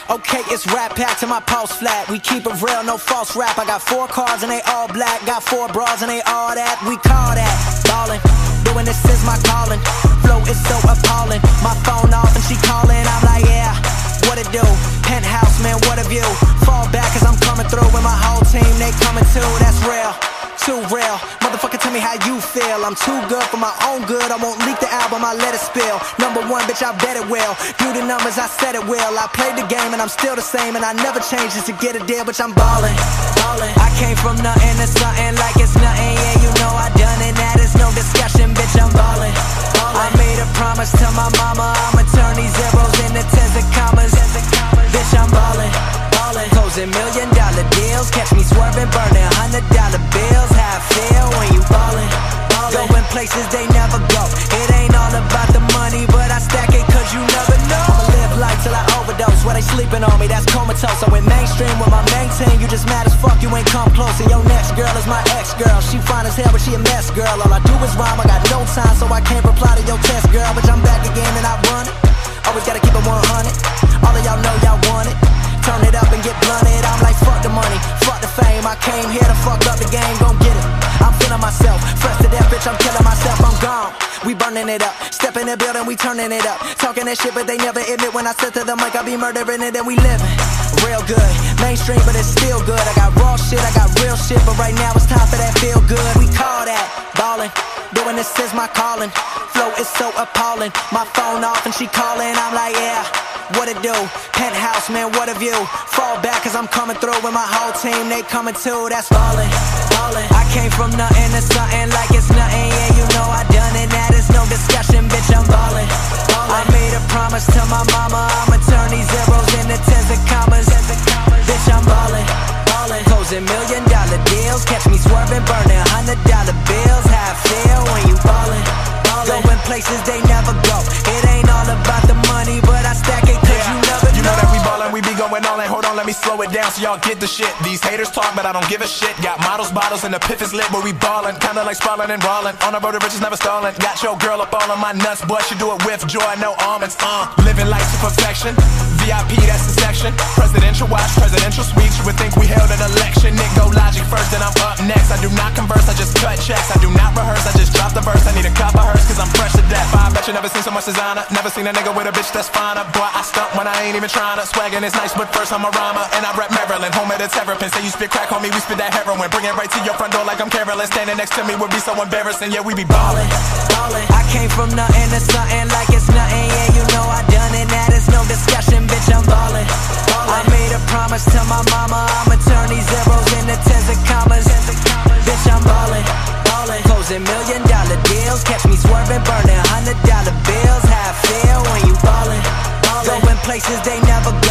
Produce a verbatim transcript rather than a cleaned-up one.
Okay, it's Rat Pack to my pulse flat. We keep it real, no false rap. I got four cars and they all black. Got four bras and they all that. We call that ballin'. Doing this is my calling. Flow is so appalling. My phone off and she calling. I'm like, yeah, what it do? Penthouse, man, what a view. Fall back cause I'm coming through with my whole team. They coming too, that's real. Too real, motherfucker, tell me how you feel. I'm too good for my own good. I won't leak the album, I let it spill. Number one, bitch, I bet it will. Do the numbers, I said it will. I played the game and I'm still the same, and I never change just to get a deal, bitch, I'm ballin', ballin'. I came from nothing to something like it's nothing. Yeah, you know I done it, that is no discussion, bitch, I'm ballin', ballin'. I made a promise to my mama, I'ma turn these zeros into tens and commas. Bitch, I'm ballin', ballin'. Closing million dollar deals, catch me swerving, burning hundred dollar bills. How I feel when you ballin', ballin'. Going places they never go. It ain't all about the money, but I stack it cause you never know. I'ma live life till I overdose. While they sleeping on me, that's comatose. I went mainstream with my main team. You just mad as fuck, you ain't come close. And your next girl is my ex-girl. She fine as hell, but she a mess, girl. All I do is rhyme, I got no time, so I can't reply to your test, girl. But I'm back again and I run it. Always gotta keep it one hundred. All of y'all know y'all want it. Turn it up and get blunted. I'm like, fuck the money, fuck the fame. I came here to fuck up the game, gon' get it. I'm feeling myself, fresh to death, bitch, I'm killing myself, I'm gone. We burning it up, step in the building, we turning it up. Talking that shit, but they never admit when I sit to the mic, I be murdering it and we living real good. Mainstream, but it's still good. I got raw shit, I got real shit, but right now it's time for that feel good. We call that ballin'. Doing this is my calling. Flow is so appalling. My phone off and she calling, I'm like, yeah. What it do? Penthouse, man, what a view. Fall back cause I'm coming through with my whole team. They coming too, that's ballin', ballin'. I came from nothing to something like it's nothing. Yeah, you know I done it, that is no discussion, bitch, I'm ballin', ballin'. I made a promise to my mama, I'ma turn these zeros into tens and commas. Bitch, I'm ballin', ballin'. Closing million dollar deals, catch me swerving, burning hundred dollar bills. How I feel when you ballin', ballin'. Going places they never go. It ain't all about the money, but I stack it cause yeah. you never know. You know that we ballin', we be going all in. Hold on, let me slow it down so y'all get the shit. These haters talk, but I don't give a shit. Got models, bottles, and the piff is lit, but we ballin'. Kinda like sprawlin' and rollin'. On the road to riches, never stallin'. Got your girl up all on my nuts, but she do it with joy, no almonds. Uh, living life to perfection. V I P, that's the section. Presidential watch, presidential suites. You would think we held an election. Nick go Logic first, then I'm up next. I do not converse, I just cut checks. I do not rehearse, I just drop the verse. I need a cop of hers, cause I'm fresh to death. I bet you never seen so much designer. Never seen a nigga with a bitch that's finer. Boy, I stunt when I ain't even tryna. Swaggin' is nice, but first I'm a rhymer. And I rap Maryland, home of the terrapin. Say you spit crack, homie, we spit that heroin. Bring it right to your front door like I'm careless. Standing next to me would be so embarrassing. Yeah, we be ballin', ballin'. I came from nothing to something like it's nothing. Yeah, you know I done it, that is no discussion, bitch, I'm ballin', ballin'. I made a promise to my mama, I'ma turn these zeros into tens and commas. Bitch, I'm ballin', ballin'. Closing million dollar deals, catch me swerving, burning hundred dollar bills. How I feel when you ballin', ballin'. Going places they never go.